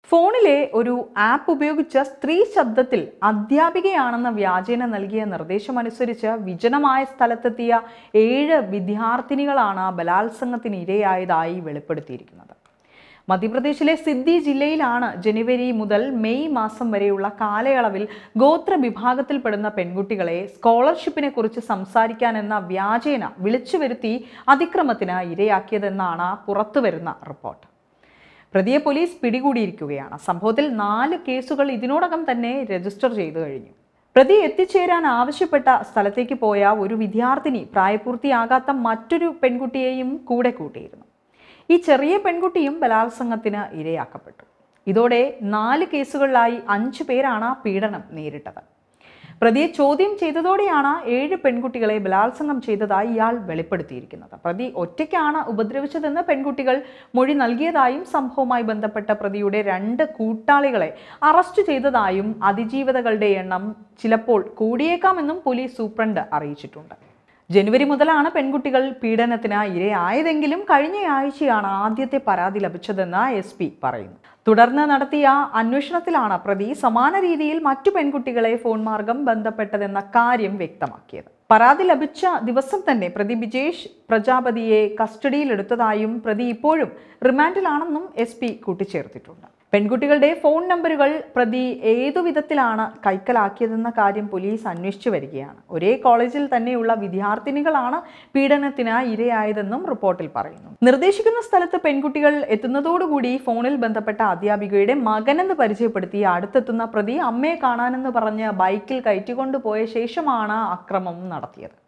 ഫോണിലെ ഒരു ആപ്പ് ഉപയോഗിച്ച സ്ത്രീ ശബ്ദത്തിൽ അധ്യാപികയാണെന്ന വ്യാജേന നൽകിയ നിർദ്ദേശമനുസരിച്ച് വിജനമായ സ്ഥലത്തെത്തിയ 7 വിദ്യാർത്ഥിനികളാണ് ബലാത്സംഗത്തിന് ഇരയായതായി വെളിപ്പെടുത്തിയിരിക്കുന്നത്. മധ്യപ്രദേശിലെ സിദ്ധി ജില്ലയിലാണ് ജനുവരി മുതൽ മെയ് മാസം വരെയുള്ള കാലയളവിൽ ഗോത്ര വിഭാഗത്തിൽപ്പെടുന്ന പെൺകുട്ടികളെ സ്കോളർഷിപ്പിനെ കുറിച്ച് സംസാരിക്കാനെന്ന വ്യാജേന വിളിച്ചുവരുത്തി അതിക്രമത്തിന് ഇരയാക്കിയതെന്നാണ് പുറത്തുവരുന്ന റിപ്പോർട്ട്. പ്രതിയെ പോലീസ് പിടികൂടിയിരിക്കുകയാണ്. സംഭവത്തിൽ 4 കേസുകൾ ഇതിനോടകം തന്നെ രജിസ്റ്റർ ചെയ്തു കഴിഞ്ഞു. പ്രതി എത്തിച്ചേരാൻ ആവശ്യപ്പെട്ട സ്ഥലത്തേക്ക് പോയ ഒരു വിദ്യാർത്ഥിനി പ്രായപൂർത്തിയാകാത്ത മറ്റൊരു പെൺകുട്ടിയെയും കൂടെ കൂട്ടിയിരുന്നു. ഈ ചെറിയ പെൺകുട്ടിയും ബലാത്സംഗത്തിന് ഇരയാക്കപ്പെട്ടു. ഇതോടെ 4 കേസുകളിലായി 5 പേരാണ് പീഡനം നേരിട്ടത്. പ്രതിയെ ചോദ്യം ചെയ്തതോടെയാണ് 7 പെൺകുട്ടികളെ ബലാത്സംഗം ചെയ്തതായി ഇയാൾ വെളിപ്പെടുത്തിയിരിക്കുന്നത്. പ്രതി ഒറ്റയ്ക്കാണ് ഉപദ്രവിച്ചതെന്ന് പെൺകുട്ടികൾ മൊഴി നൽകിയതായും സംഭവവുമായി ബന്ധപ്പെട്ട പ്രതിയുടെ 2 കൂട്ടാളികളെ അറസ്റ്റ് ചെയ്തതായും അതിജീവിതകളുടെ എണ്ണം ചിലപ്പോൾ കൂടിയേക്കാമെന്നും പോലീസ് സൂപ്രണ്ട് അറിയിച്ചിട്ടുണ്ട്. ജനുവരി മുതലാണ് പെൺകുട്ടികൾ പീഡനത്തിന് ഇരയായതെങ്കിലും കഴിഞ്ഞ ആഴ്ചയാണ് ആദ്യത്തെ പരാതി ലഭിച്ചതെന്ന് SP പറയുന്നു. തുടർന്ന് നടത്തിയ അന്വേഷണത്തിലാണ് പ്രതി സമാന രീതിയിൽ മറ്റു പെൺകുട്ടികളെ ഫോൺ മാർഗം ബന്ധപ്പെട്ടതെന്ന കാര്യം വ്യക്തമാക്കിയത്. പരാതി ലഭിച്ച ദിവസം തന്നെ പ്രതി ബിജേഷ് പ്രജാപതിയെ കസ്റ്റഡിയിലെടുത്തതായും പ്രതി ഇപ്പോഴും റിമാൻഡിലാണെന്നും SP കൂട്ടിച്ചേർത്തിട്ടുണ്ട്. പെൺകുട്ടികളുടെ ഫോൺ നമ്പറുകൾ പ്രതി ഏതു വിധത്തിലാണ് കൈക്കലാക്കിയതെന്ന കാര്യം പോലീസ് അന്വേഷിച്ചു വരികയാണ്. ഒരേ കോളേജിൽ തന്നെയുള്ള വിദ്യാർത്ഥിനികളാണ് പീഡനത്തിന് ഇരയായതെന്നും റിപ്പോർട്ടിൽ പറയുന്നു. നിർദ്ദേശിക്കുന്ന സ്ഥലത്ത് പെൺകുട്ടികൾ എത്തുന്നതോടുകൂടി ഫോണിൽ ബന്ധപ്പെട്ട അധ്യാപികയുടെ മകനെന്ന് പരിചയപ്പെടുത്തി അടുത്തെത്തുന്ന പ്രതി അമ്മയെ കാണാനെന്ന് പറഞ്ഞ് ബൈക്കിൽ കയറ്റിക്കൊണ്ടുപോയ ശേഷമാണ് അക്രമം നടത്തിയത്.